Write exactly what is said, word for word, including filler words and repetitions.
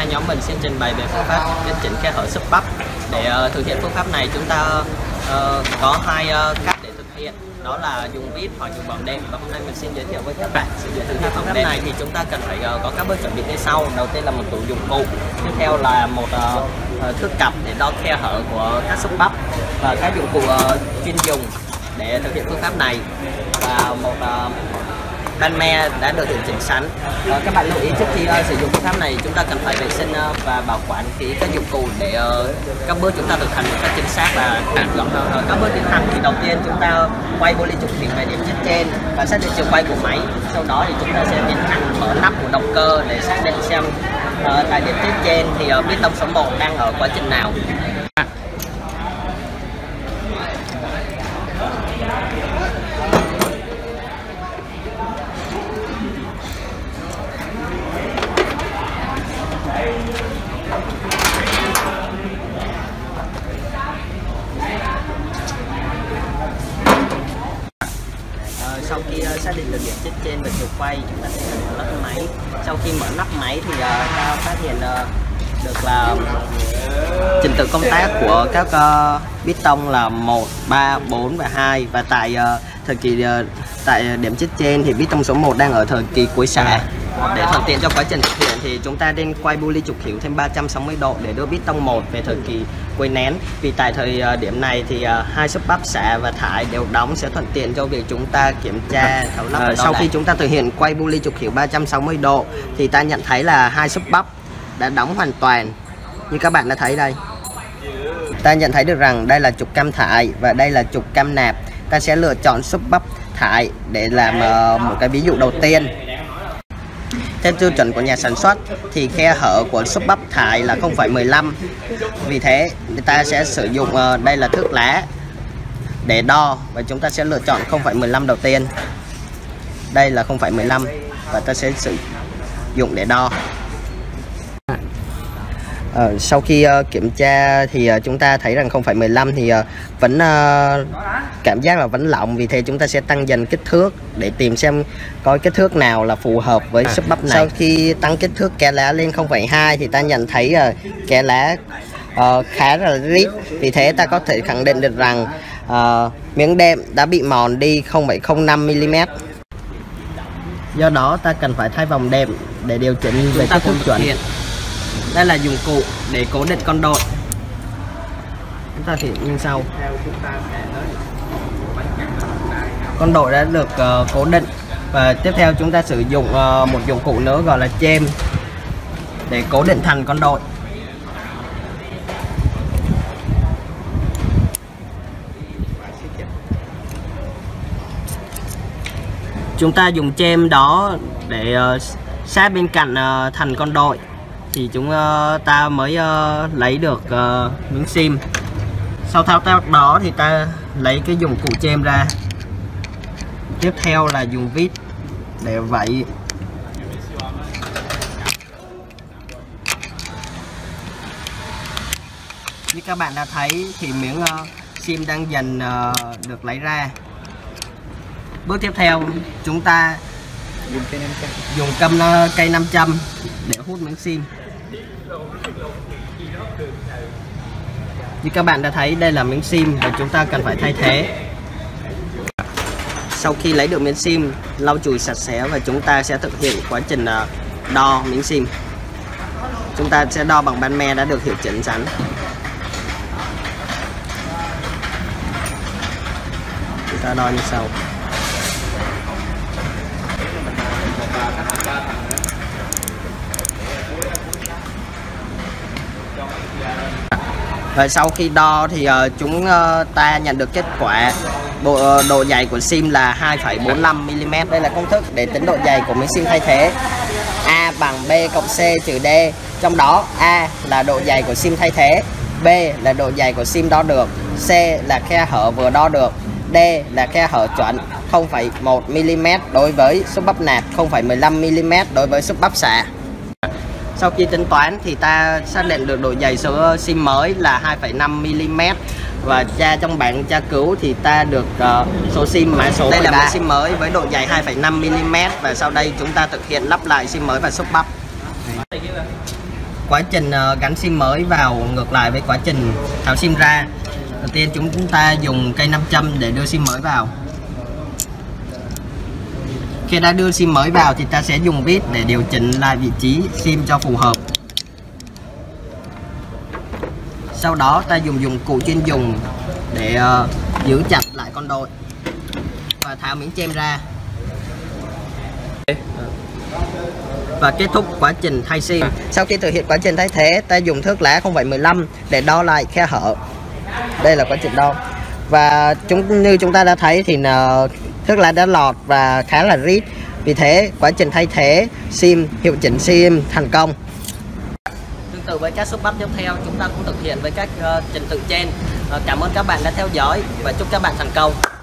nhóm mình xin trình bày về phương pháp chấn chỉnh khe hở xúc bắp. Để uh, thực hiện phương pháp này chúng ta uh, có hai uh, cách để thực hiện, đó là dùng vít hoặc dùng vòng đệm. Và hôm nay mình xin giới thiệu với các bạn sử dụng thực hiện phương pháp này thì chúng ta cần phải uh, có các bước chuẩn bị như sau. Đầu tiên là một tủ dụng cụ, tiếp theo là một uh, uh, thước cặp để đo khe hở của các xúc bắp và các dụng cụ uh, chuyên dùng để thực hiện phương pháp này, và một uh, ban me đã được điều chỉnh sẵn. Uh, các bạn lưu ý trước khi uh, sử dụng phương pháp này chúng ta cần phải vệ sinh uh, và bảo quản kỹ các dụng cụ để uh, các bước chúng ta thực hành một cách chính xác và gọn uh, các bước tiến hành. Thì đầu tiên chúng ta quay poly trục thủy về điểm chết trên và xác định chiều quay của máy. Sau đó thì chúng ta sẽ tiến hành mở nắp của động cơ để xác định xem uh, tại điểm chết trên thì uh, piston số một đang ở quá trình nào. Sau khi uh, xác định được điểm chết trên và chiều quay, chúng ta sẽ mở nắp máy. Sau khi mở nắp máy thì uh, ta phát hiện uh, được là trình tự công tác của các uh, piston là một, ba, bốn và hai, và tại uh, thời kỳ uh, tại điểm chết trên thì piston số một đang ở thời kỳ cuối xạ. Để thuận tiện cho quá trình thực hiện thì chúng ta nên quay poly trục khỉu thêm ba trăm sáu mươi độ để đưa piston một về thời kỳ quay nén. Vì tại thời điểm này thì uh, hai xúc bắp xạ và thải đều đóng sẽ thuận tiện cho việc chúng ta kiểm tra thấu lắp. Uh, sau khi chúng ta thực hiện quay poly trục khỉu ba trăm sáu mươi độ thì ta nhận thấy là hai xúc bắp đã đóng hoàn toàn như các bạn đã thấy đây. Ta nhận thấy được rằng đây là trục cam thải và đây là trục cam nạp. Ta sẽ lựa chọn xúc bắp thải để làm uh, một cái ví dụ đầu tiên. Theo tiêu chuẩn của nhà sản xuất thì khe hở của xúc bắp thải là không phẩy mười lăm. Vì thế người ta sẽ sử dụng uh, đây là thước lá để đo, và chúng ta sẽ lựa chọn không phẩy mười lăm đầu tiên. Đây là không phẩy mười lăm và ta sẽ sử dụng để đo. Ờ, sau khi uh, kiểm tra thì uh, chúng ta thấy rằng không phẩy mười lăm thì uh, vẫn uh, cảm giác là vẫn lỏng. Vì thế chúng ta sẽ tăng dần kích thước để tìm xem coi kích thước nào là phù hợp với xúc bắp này. Sau khi tăng kích thước kẽ lá lên không phẩy hai thì ta nhận thấy uh, kẽ lá uh, khá là rít. Vì thế ta có thể khẳng định được rằng uh, miếng đệm đã bị mòn đi không phẩy không năm mi li mét. Do đó ta cần phải thay vòng đệm để điều chỉnh về kích thước chuẩn. Đây là dụng cụ để cố định con độn. Chúng ta thì như sau. Con độn đã được uh, cố định, và tiếp theo chúng ta sử dụng uh, một dụng cụ nữa gọi là chêm để cố định thành con độn. Chúng ta dùng chêm đó để uh, sát bên cạnh uh, thành con độn thì chúng uh, ta mới uh, lấy được uh, miếng sim. Sau thao tác đó thì ta lấy cái dụng cụ chêm ra. Tiếp theo là dùng vít để vẩy. Như các bạn đã thấy thì miếng uh, sim đang dần uh, được lấy ra. Bước tiếp theo chúng ta dùng cây nam châm, dùng câm uh, cây nam châm để hút miếng sim. Như các bạn đã thấy đây là miếng sim và chúng ta cần phải thay thế. Sau khi lấy được miếng sim, lau chùi sạch sẽ và chúng ta sẽ thực hiện quá trình đo miếng sim. Chúng ta sẽ đo bằng ban me đã được hiệu chỉnh sẵn. Chúng ta đo như sau. Và sau khi đo thì uh, chúng uh, ta nhận được kết quả độ, uh, độ dày của sim là hai phẩy bốn mươi lăm mi li mét. Đây là công thức để tính độ dày của miếng sim thay thế. A bằng B cộng C trừ D. Trong đó A là độ dày của sim thay thế, B là độ dày của sim đo được, C là khe hở vừa đo được, D là khe hở chuẩn không phẩy một mi li mét đối với xúc bắp nạp, không phẩy mười lăm mi li mét đối với xúc bắp xạ. Sau khi tính toán thì ta xác định được độ dày số sim mới là hai phẩy năm mi li mét, và tra trong bảng tra cứu thì ta được uh, số sim mã số đây là một sim mới với độ dày hai phẩy năm mi li mét, và sau đây chúng ta thực hiện lắp lại sim mới và xúc bắp. quá trình gắn sim mới vào ngược lại với quá trình tháo sim ra. Đầu tiên chúng ta dùng cây nam châm để đưa sim mới vào. Khi đã đưa sim mới vào thì ta sẽ dùng vít để điều chỉnh lại vị trí sim cho phù hợp. Sau đó ta dùng dụng cụ chuyên dùng để uh, giữ chặt lại con đội và tháo miếng chêm ra. Và kết thúc quá trình thay sim. Sau khi thực hiện quá trình thay thế, ta dùng thước lá không phẩy mười lăm để đo lại khe hở. Đây là quá trình đo. Và chúng như chúng ta đã thấy thì uh, thước lá đã lọt và khá là rít. Vì thế quá trình thay thế sim, hiệu chỉnh sim thành công. Tương tự với các shop bắp tiếp theo, chúng ta cũng thực hiện với các uh, trình tự trên. Uh, cảm ơn các bạn đã theo dõi và chúc các bạn thành công.